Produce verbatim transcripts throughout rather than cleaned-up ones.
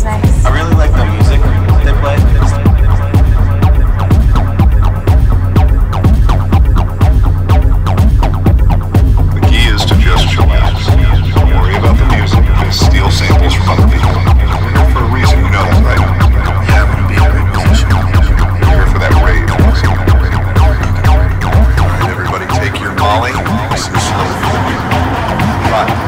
I really like the music they play. The key is to just chillax. Don't worry about the music. Just steal samples from other people. You're here for a reason, you know that, right? Yeah, I want to be a great musician. You're here for that rave. Alright, everybody take your Molly. Listen slowly. Right.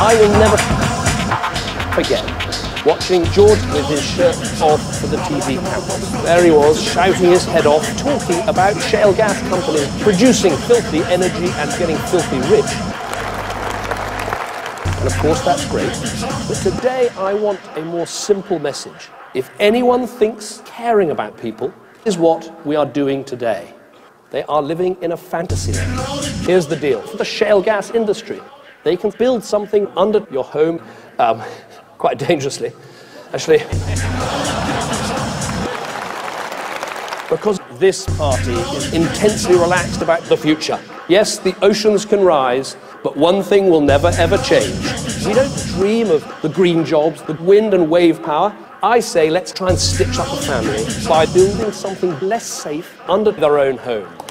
I will never forget watching George with his shirt off for the T V cameras. There he was, shouting his head off, talking about shale gas companies producing filthy energy and getting filthy rich. And of course that's great, but today I want a more simple message. If anyone thinks caring about people is what we are doing today, they are living in a fantasy land. Here's the deal. For the shale gas industry, they can build something under your home, um, quite dangerously, actually. Because this party is intensely relaxed about the future. Yes, the oceans can rise, but one thing will never ever change. We don't dream of the green jobs, the wind and wave power. I say let's try and stitch up a family by building something less safe under their own home.